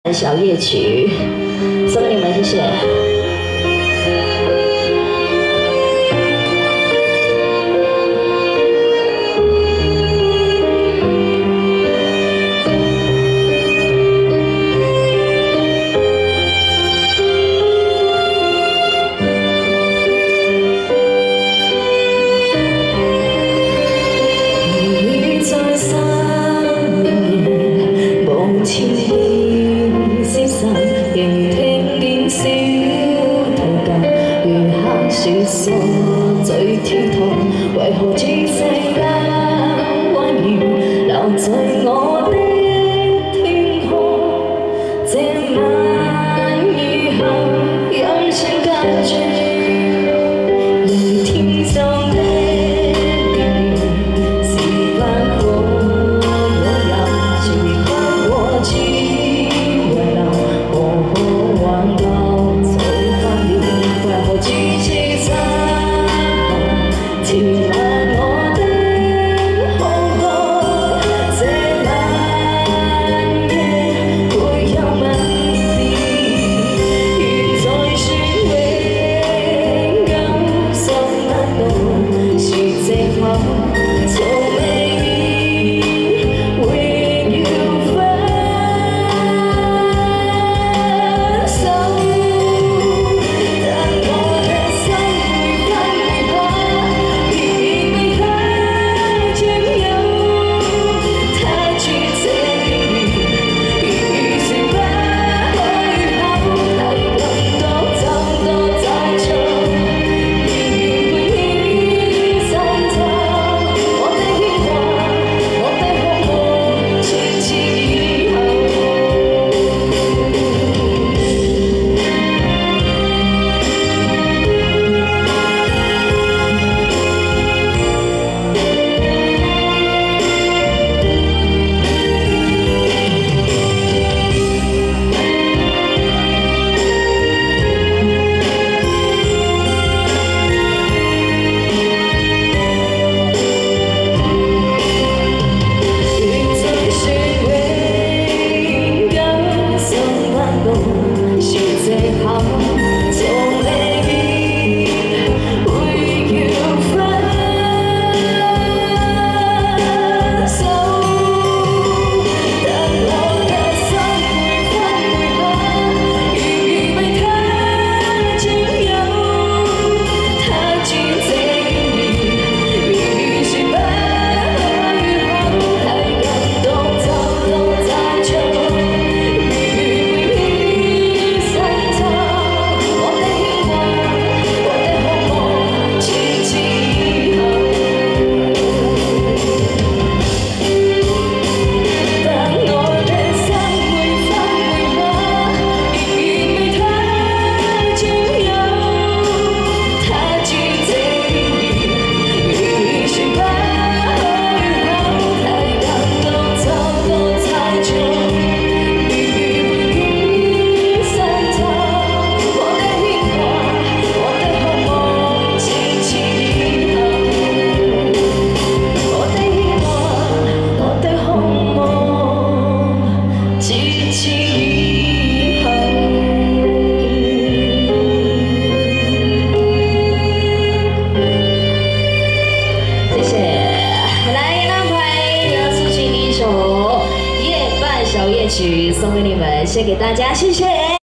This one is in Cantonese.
小夜曲，送给你们，谢谢。你在生命无情。 聆聽見小提琴，如黑雪鎖最跳動，為何只剩間蜿蜒留在我的天空？這晚以後音聲隔絕，而天上的月時間可擁有，隨不過此遺留。 晚到走翻了，為何只是失望？填滿我的空虛，這晚夜會有問題，現在說永久，想不到是藉口，從未必會要分。 小夜曲送给你们，献给大家，谢谢。